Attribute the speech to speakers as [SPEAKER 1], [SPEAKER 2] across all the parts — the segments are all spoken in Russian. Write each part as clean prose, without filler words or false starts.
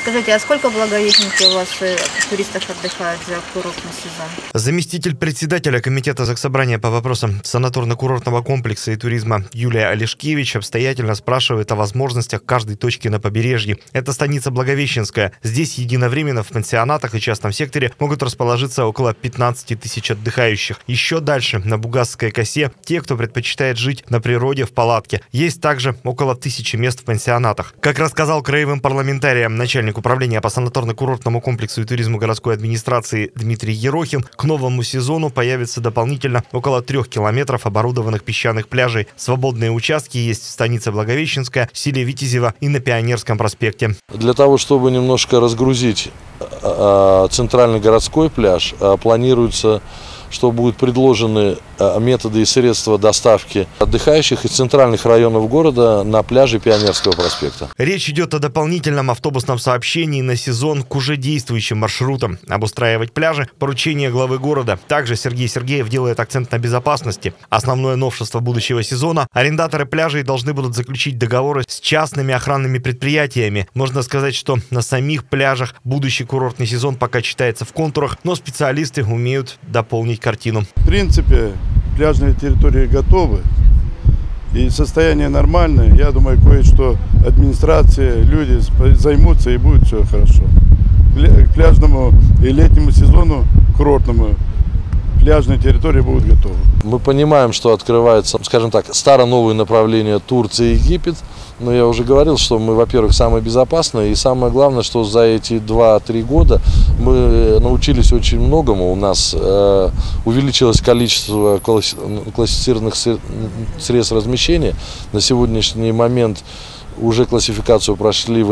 [SPEAKER 1] Скажите, а сколько в Благовещенске у вас туристов отдыхают за курортный сезон?
[SPEAKER 2] Заместитель председателя комитета Заксобрания по вопросам санаторно-курортного комплекса и туризма Юлия Олешкевич обстоятельно спрашивает о возможностях каждой точки на побережье. Это станица Благовещенская. Здесь единовременно в пансионатах и частном секторе могут расположиться около 15 тысяч отдыхающих. Еще дальше, на Бугасской косе, те, кто предпочитает жить на природе в палатке. Есть также около 1000 мест в пансионатах. Как рассказал краевым парламентариям начальник управления по санаторно-курортному комплексу и туризму городской администрации Дмитрий Ерохин, к новому сезону появится дополнительно около 3 километров оборудованных песчаных пляжей. Свободные участки есть в станице Благовещенская, в селе Витязево и на Пионерском проспекте.
[SPEAKER 3] Для того, чтобы немножко разгрузить центральный городской пляж, планируется, что будут предложены методы и средства доставки отдыхающих из центральных районов города на пляже Пионерского проспекта.
[SPEAKER 2] Речь идет о дополнительном автобусном сообщении на сезон к уже действующим маршрутам. Обустраивать пляжи – поручение главы города. Также Сергей Сергеев делает акцент на безопасности. Основное новшество будущего сезона – арендаторы пляжей должны будут заключить договоры с частными охранными предприятиями. Можно сказать, что на самих пляжах будущий курортный сезон пока читается в контурах, но специалисты умеют дополнить картину.
[SPEAKER 4] В принципе, пляжные территории готовы и состояние нормальное. Я думаю, кое-что администрация, люди займутся и будет все хорошо. К пляжному и летнему сезону, курортному, пляжные территории будут готовы.
[SPEAKER 3] Мы понимаем, что открывается, скажем так, старо-новое направление Турция и Египет. Но я уже говорил, что мы, во-первых, самые безопасные. И самое главное, что за эти 2-3 года мы научились очень многому. У нас увеличилось количество классифицированных средств размещения. На сегодняшний момент уже классификацию прошли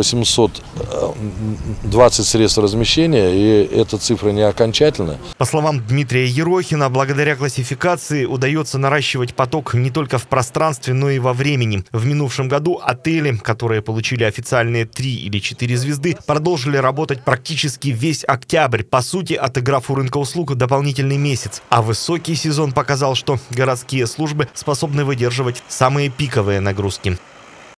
[SPEAKER 3] 820 средств размещения, и эта цифра не окончательная.
[SPEAKER 2] По словам Дмитрия Ерохина, благодаря классификации удается наращивать поток не только в пространстве, но и во времени. В минувшем году отели, которые получили официальные 3 или 4 звезды, продолжили работать практически весь октябрь, по сути, отыграв у рынка услуг дополнительный месяц. А высокий сезон показал, что городские службы способны выдерживать самые пиковые нагрузки.